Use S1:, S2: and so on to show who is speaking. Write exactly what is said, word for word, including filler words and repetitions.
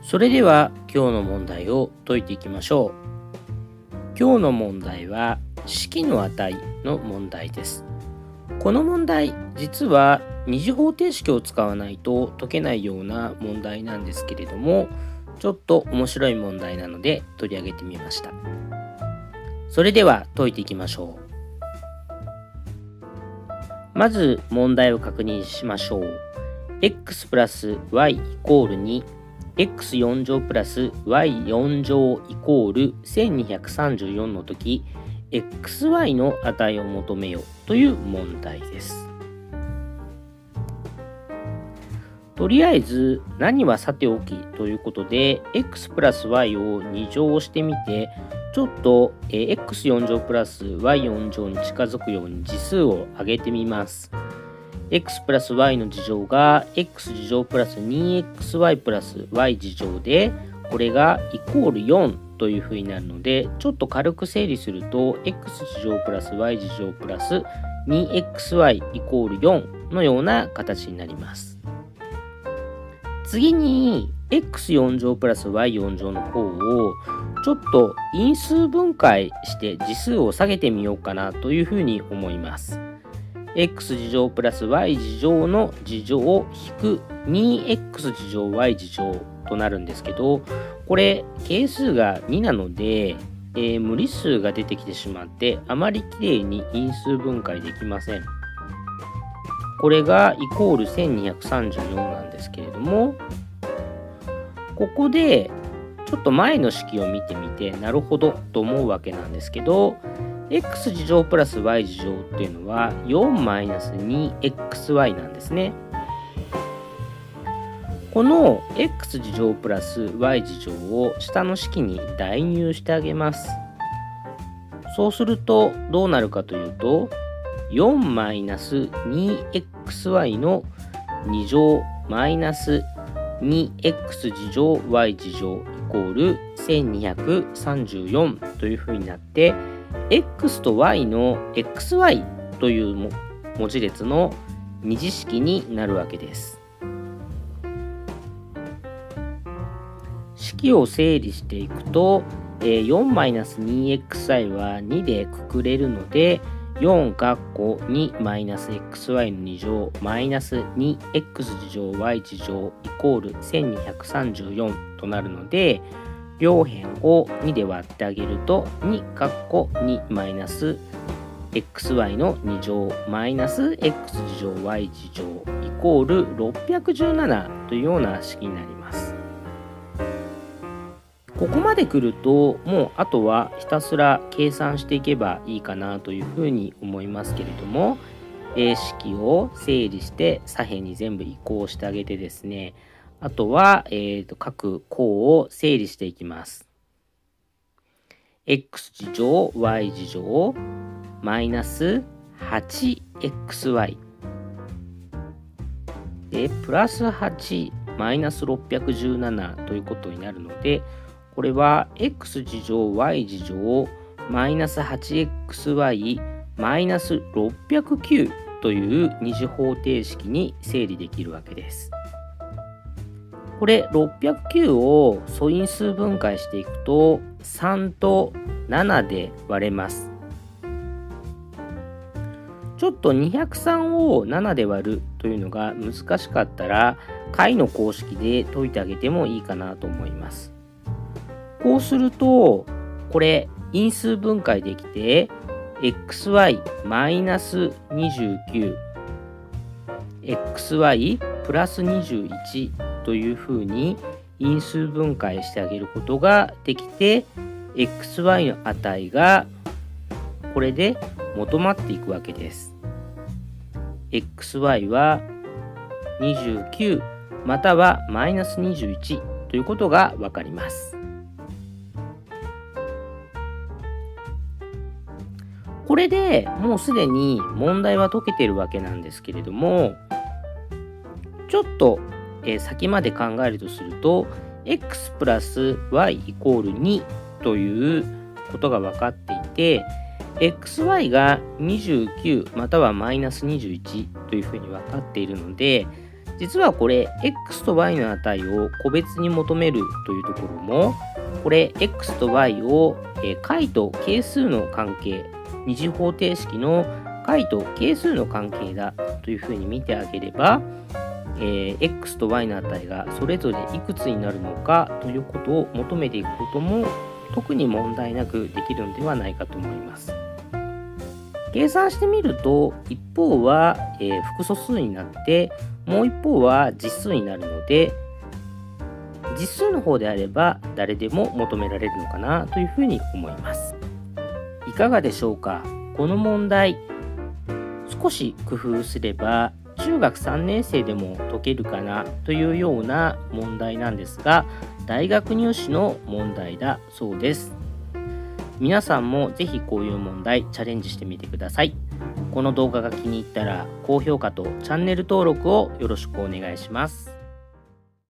S1: それでは今日の問題を解いていきましょう。今日の問題は式の値の問題です。この問題、実は二次方程式を使わないと解けないような問題なんですけれども、ちょっと面白い問題なので取り上げてみました。それでは解いていきましょう。まず問題を確認しましょう。x プラス y イコールに、エックスよん 乗プラス ワイよん 乗イコールせんにひゃくさんじゅうよんの時、エックスワイ の値を求めよという問題です。とりあえず何はさておきということで、x プラス y をに乗してみて、ちょっと エックスよん 乗プラス ワイよん 乗に近づくように次数を上げてみます。x プラス y の次乗が x 次乗プラス にエックスワイ プラス y 次乗で、これがイコールよんというふうになるので、ちょっと軽く整理すると x 次乗プラス y 次乗プラス にエックスワイ イコールよんのような形になります。次に エックスよん 乗プラス ワイよん 乗の方をちょっと因数分解して次数を下げてみようかなというふうに思います。x 次乗プラス y 次乗の次乗を引く にエックス 次乗 y 次乗となるんですけど、これ係数がになので、えー、無理数が出てきてしまってあまりきれいに因数分解できません。これがイコールせんにひゃくさんじゅうよんなんですけれども、ここでちょっと前の式を見てみてなるほどと思うわけなんですけど、x 次乗プラス y 次乗っていうのは よんマイナスにエックスワイ なんですね。この x 次乗プラス y 次乗を下の式に代入してあげます。そうするとどうなるかというと、よんマイナスにエックスワイ のに乗マイナス にエックス 次乗 y 次乗イコールせんにひゃくさんじゅうよんというふうになって、x と y の エックスワイ という文字列の二次式になるわけです。式を整理していくと、よんマイナスにエックスワイ はにでくくれるので、よんかっこにマイナスエックスワイ のに乗マイナス にエックス 次乗 y 次乗イコールせんにひゃくさんじゅうよんとなるので、両辺をにで割ってあげるとにかっこにマイナス エックスワイ のに乗マイナス x 次乗 y 次乗イコールろっぴゃくじゅうななというような式になります。ここまで来るともうあとはひたすら計算していけばいいかなというふうに思いますけれども、えー、式を整理して左辺に全部移行してあげてですね、あとは、えー、と各項を整理していきます。x 次乗 y 次乗マイナス はちエックスワイ でプラスはちマイナスろっぴゃくじゅうななということになるので、これは x 次乗 y 次乗マイナス はちエックスワイ マイナスろっぴゃくきゅうという二次方程式に整理できるわけです。これろっぴゃくきゅうを素因数分解していくとさんとななで割れます。ちょっとにひゃくさんをななで割るというのが難しかったら解の公式で解いてあげてもいいかなと思います。こうするとこれ因数分解できて エックスワイ マイナスにじゅうきゅう エックスワイ プラスにじゅういちというふうに因数分解してあげることができて、 エックスワイ の値がこれで求まっていくわけです。 エックスワイ はにじゅうきゅうまたはマイナスにじゅういちということがわかります。これでもうすでに問題は解けているわけなんですけれども、ちょっとえ先まで考えるとすると x プラス y イコールにということが分かっていて、 エックスワイ がにじゅうきゅうまたはマイナスにじゅういちというふうに分かっているので、 実はこれ x と y の値を個別に求めるというところも、これ x と y を、えー、解と係数の関係、二次方程式の解と係数の関係だというふうに見てあげれば、えー、x と y の値がそれぞれいくつになるのかということを求めていくことも特に問題なくできるのではないかと思います。計算してみると、一方は、えー、複素数になって、もう一方は実数になるので、実数の方であれば誰でも求められるのかなというふうに思います。いかがでしょうか。この問題、少し工夫すれば中学さんねん生でも解けるかなというような問題なんですが、大学入試の問題だそうです。皆さんもぜひこういう問題チャレンジしてみてください。この動画が気に入ったら高評価とチャンネル登録をよろしくお願いします。